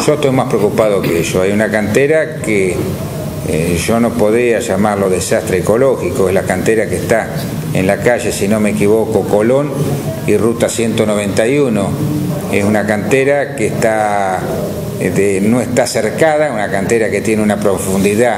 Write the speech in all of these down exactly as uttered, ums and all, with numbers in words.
Yo estoy más preocupado que eso. Hay una cantera que eh, yo no podría llamarlo desastre ecológico, es la cantera que está en la calle, si no me equivoco, Colón y Ruta ciento noventa y uno. Es una cantera que está, de, no está cercada, una cantera que tiene una profundidad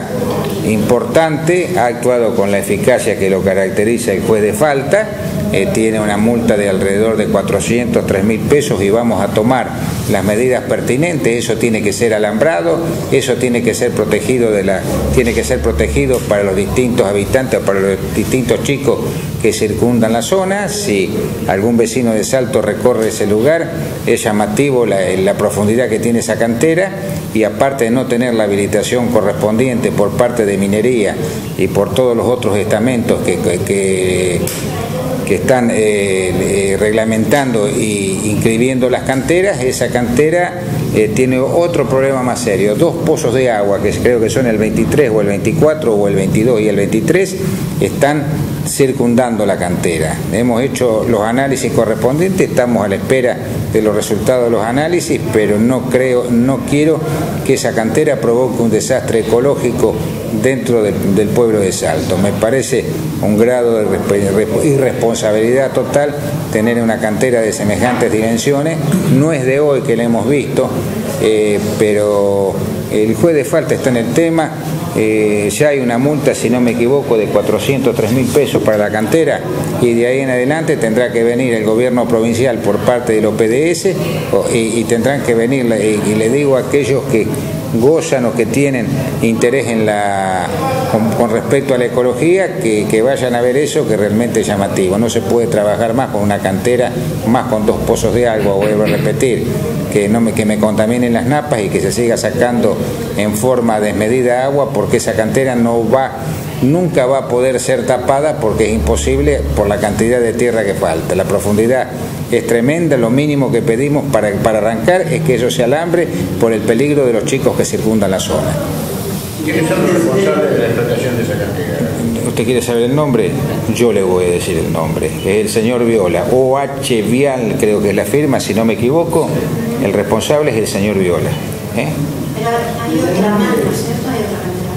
importante, ha actuado con la eficacia que lo caracteriza el juez de falta, eh, tiene una multa de alrededor de cuatrocientos, tres mil pesos y vamos a tomar las medidas pertinentes. Eso tiene que ser alambrado, eso tiene que ser protegido de la, tiene que ser protegido para los distintos habitantes, para los distintos chicos que circundan la zona. Si algún vecino de Salto recorre ese lugar, es llamativo la, la profundidad que tiene esa cantera, y aparte de no tener la habilitación correspondiente por parte de Minería y por todos los otros estamentos que, que, que que están eh, eh, reglamentando y inscribiendo las canteras, esa cantera eh, tiene otro problema más serio. Dos pozos de agua, que creo que son el veintitrés o el veinticuatro o el veintidós y el veintitrés, están circundando la cantera. Hemos hecho los análisis correspondientes, estamos a la espera de los resultados de los análisis, pero no creo, no quiero que esa cantera provoque un desastre ecológico dentro de, del pueblo de Salto. Me parece un grado de irresponsabilidad total tener una cantera de semejantes dimensiones. No es de hoy que la hemos visto, eh, pero el juez de falta está en el tema. Eh, ya hay una multa, si no me equivoco, de cuatrocientos tres mil pesos para la cantera, y de ahí en adelante tendrá que venir el gobierno provincial por parte del O P D S y, y tendrán que venir, y, y le digo a aquellos que gozan o que tienen interés en la, con, con respecto a la ecología, que, que vayan a ver eso, que realmente es llamativo. No se puede trabajar más con una cantera, más con dos pozos de agua, vuelvo a repetir, que, no me, que me contaminen las napas y que se siga sacando en forma desmedida agua, porque esa cantera no va, nunca va a poder ser tapada, porque es imposible por la cantidad de tierra que falta. La profundidad es tremenda, lo mínimo que pedimos para, para arrancar es que eso se alambre por el peligro de los chicos que circundan la zona. ¿Quiénes son los responsables de la explotación de esa cantera? ¿Usted quiere saber el nombre? Yo le voy a decir el nombre. Es el señor Viola, O H Vial creo que es la firma, si no me equivoco. El responsable es el señor Viola. ¿Eh? Pero hay otra más, ¿no es cierto? Hay otra cantera.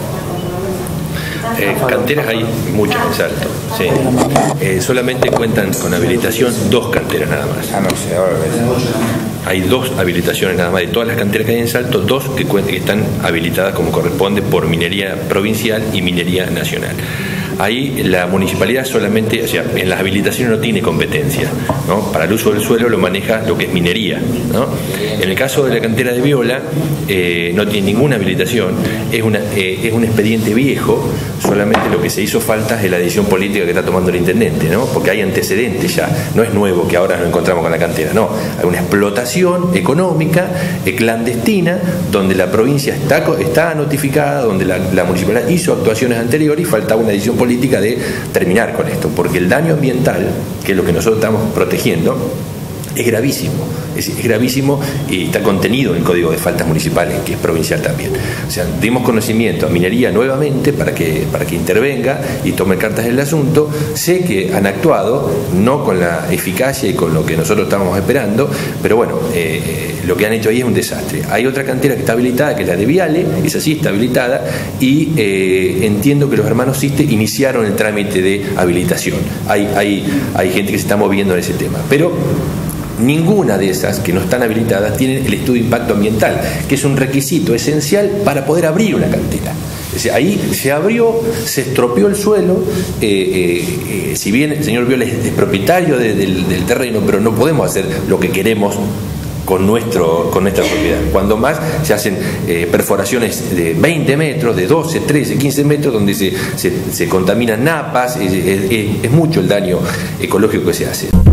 Eh, canteras hay muchas en Salto, sí. Eh, solamente cuentan con habilitación dos canteras nada más. Ah, no sé, ahora ves. Hay dos habilitaciones nada más de todas las canteras que hay en Salto, dos que, que están habilitadas como corresponde por Minería Provincial y Minería Nacional. Ahí la municipalidad solamente, o sea, en las habilitaciones no tiene competencia, ¿no? Para el uso del suelo lo maneja lo que es minería, ¿no? En el caso de la cantera de Viola, eh, no tiene ninguna habilitación, es, una, eh, es un expediente viejo, solamente lo que se hizo falta es la decisión política que está tomando el intendente, ¿no? Porque hay antecedentes ya, no es nuevo que ahora nos encontramos con la cantera, no, hay una explotación económica, eh, clandestina, donde la provincia está, está notificada, donde la, la municipalidad hizo actuaciones anteriores y faltaba una decisión política política de terminar con esto, porque el daño ambiental, que es lo que nosotros estamos protegiendo, es gravísimo, es, es gravísimo y está contenido en el Código de Faltas Municipales, que es provincial también. O sea, dimos conocimiento a Minería nuevamente para que, para que intervenga y tome cartas en el asunto. Sé que han actuado, no con la eficacia y con lo que nosotros estábamos esperando, pero bueno, eh, lo que han hecho ahí es un desastre. Hay otra cantera que está habilitada, que es la de Viale, esa sí está habilitada, y eh, entiendo que los hermanos Siste iniciaron el trámite de habilitación. Hay, hay, hay gente que se está moviendo en ese tema, pero ninguna de esas que no están habilitadas tienen el estudio de impacto ambiental, que es un requisito esencial para poder abrir una cantera. Es decir, ahí se abrió, se estropeó el suelo, eh, eh, eh, si bien el señor Viola es, es propietario de, del, del terreno, pero no podemos hacer lo que queremos con, nuestro, con nuestra propiedad. Cuando más se hacen eh, perforaciones de veinte metros, de doce, trece, quince metros, donde se, se, se contaminan napas, es, es, es mucho el daño ecológico que se hace.